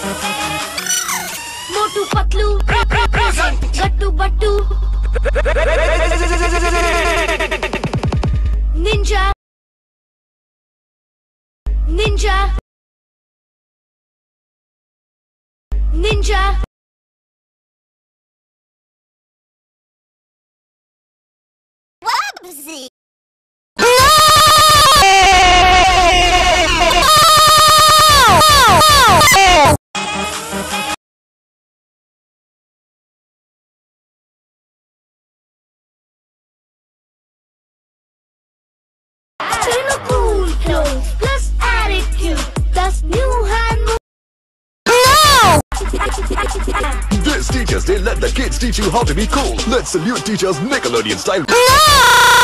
Motu Patlu, Gattu Battu, Ninja, Ninja, Ninja, Wubbzy. in a cool clothes plus attitude, plus new hand move. This teachers, they let the kids teach you how to be cool. Let's salute teachers Nickelodeon style. No!